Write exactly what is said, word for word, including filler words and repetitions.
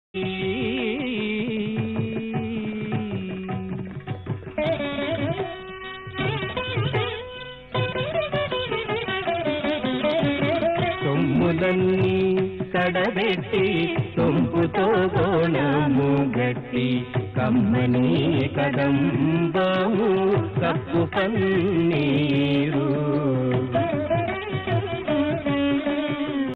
సొమ్ములన్నీ కడబెట్టి సొంపుతో గోణము గట్టి కమ్మని కదంబము కప్పు పన్నీరు